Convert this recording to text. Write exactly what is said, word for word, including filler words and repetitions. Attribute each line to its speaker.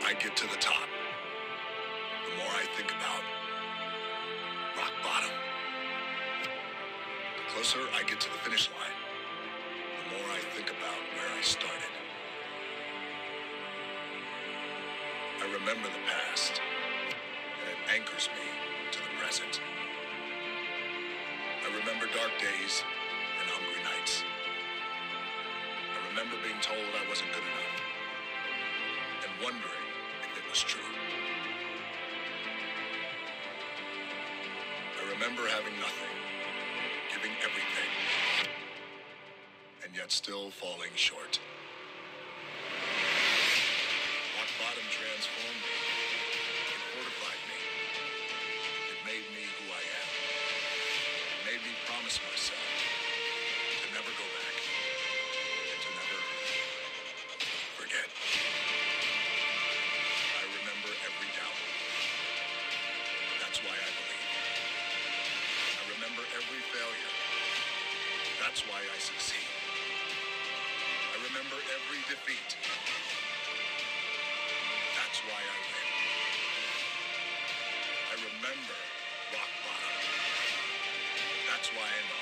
Speaker 1: I get to the top, the more I think about rock bottom. The closer I get to the finish line, the more I think about where I started. I remember the past, and it anchors me to the present. I remember dark days and hungry nights. I remember being told I wasn't good enough, and wondering if it was true. I remember having nothing, giving everything, and yet still falling short. Rock bottom transformed me. It fortified me. It made me who I am. It made me promise myself to never go back and to never forget. I remember every doubt. That's why I believe. I remember every failure. That's why I succeed. I remember every defeat. That's why I win. I remember rock bottom. That's why I know